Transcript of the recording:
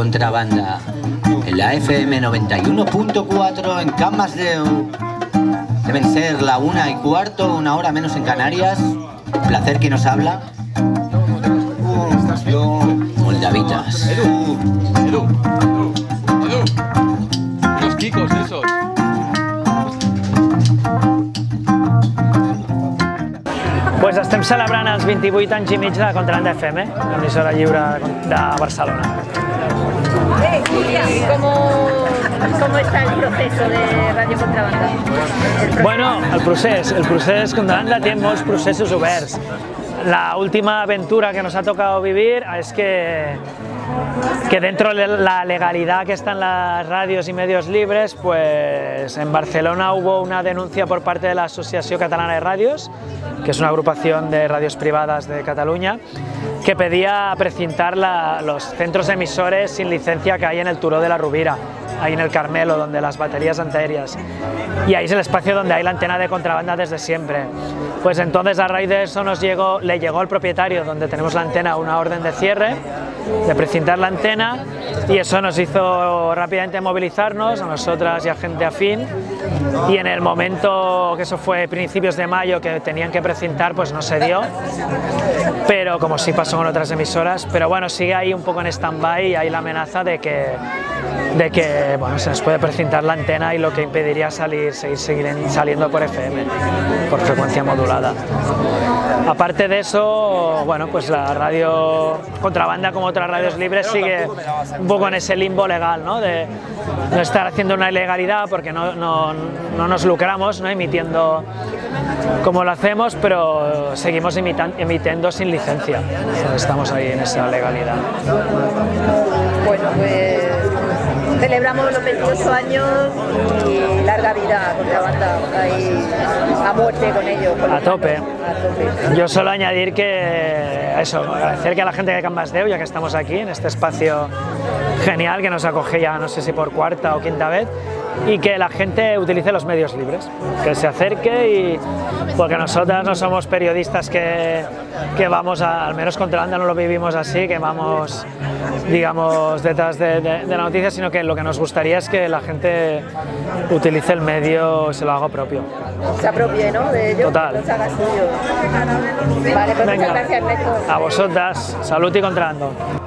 Contrabanda en la FM 91.4 en Can Masdeu. Deben ser la 1:15, una hora menos en Canarias. Placer que nos habla. Moldavitas. Edu. Los kikos esos. Pues estem celebrant els 28 anys i mig de Contrabanda FM, l'emissora lliure de Barcelona. ¿Cómo está el proceso de Radio Contrabanda? Bueno, el procés Contrabanda té molts processos oberts. La última aventura que nos ha tocado vivir es que dentro de la legalidad que está en las radios y medios libres, pues en Barcelona hubo una denuncia por parte de la Asociación Catalana de Radios, que es una agrupación de radios privadas de Cataluña, que pedía precintar los centros emisores sin licencia que hay en el Turó de la Rovira, ahí en el Carmelo, donde las baterías antiaéreas. Y ahí es el espacio donde hay la antena de Contrabanda desde siempre. Pues entonces, a raíz de eso, le llegó al propietario, donde tenemos la antena, una orden de cierre, de precintar la antena, y eso nos hizo rápidamente movilizarnos, a nosotras y a gente afín, y en el momento, que eso fue principios de mayo, que tenían que precintar, pues no se dio, pero como sí pasó con otras emisoras, pero bueno, sigue ahí un poco en stand-by y hay la amenaza de que bueno, se nos puede precintar la antena y lo que impediría seguir saliendo por FM, por frecuencia modulada. Aparte de eso, bueno, pues la radio Contrabanda, como otras radios libres, sigue un poco en ese limbo legal, ¿no? De no estar haciendo una ilegalidad porque no nos lucramos, ¿no? Emitiendo como lo hacemos, pero seguimos emitiendo sin licencia. Estamos ahí en esa legalidad. Bueno, pues celebramos los 28 años y larga vida a Contrabanda, ahí a muerte con ellos. A tope. Yo solo añadir que eso, agradecer que a la gente de Can Masdeu, ya que estamos aquí en este espacio genial que nos acoge ya no sé si por cuarta o quinta vez, y que la gente utilice los medios libres, que se acerque, porque nosotras no somos periodistas que vamos al menos Contrabanda no lo vivimos así, que vamos, digamos, detrás de la noticia, sino que lo que nos gustaría es que la gente utilice el medio y se lo haga propio. Se apropie, ¿no? De ello. Total. No se haga suyo. Vale, pues venga, muchas gracias, Néstor. A vosotras, salud y Contrabando.